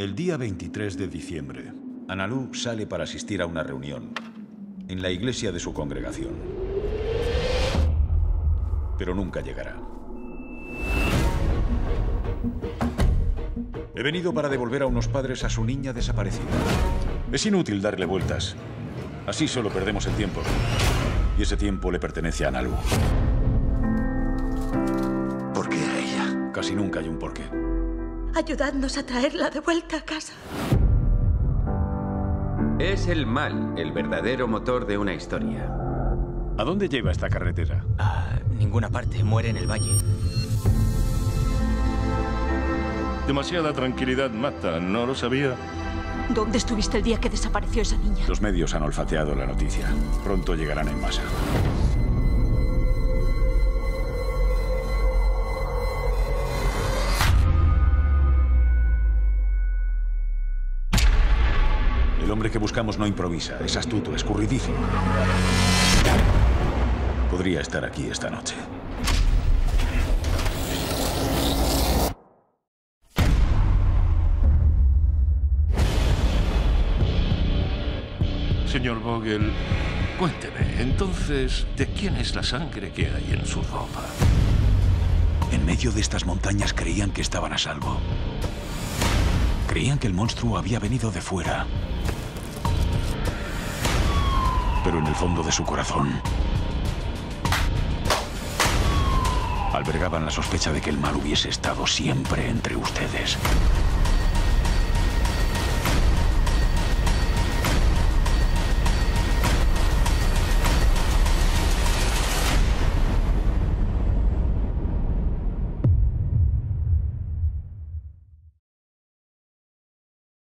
El día 23 de diciembre, Analu sale para asistir a una reunión en la iglesia de su congregación. Pero nunca llegará. He venido para devolver a unos padres a su niña desaparecida. Es inútil darle vueltas. Así solo perdemos el tiempo. Y ese tiempo le pertenece a Analu. ¿Por qué a ella? Casi nunca hay un porqué. Ayudadnos a traerla de vuelta a casa. Es el mal, el verdadero motor de una historia. ¿A dónde lleva esta carretera? A ninguna parte. Muere en el valle. Demasiada tranquilidad mata, ¿no lo sabía? ¿Dónde estuviste el día que desapareció esa niña? Los medios han olfateado la noticia. Pronto llegarán en masa. El hombre que buscamos no improvisa. Es astuto, escurridizo. Podría estar aquí esta noche. Señor Vogel, cuénteme, entonces, ¿de quién es la sangre que hay en su ropa? En medio de estas montañas creían que estaban a salvo. Creían que el monstruo había venido de fuera. Pero en el fondo de su corazón albergaban la sospecha de que el mal hubiese estado siempre entre ustedes.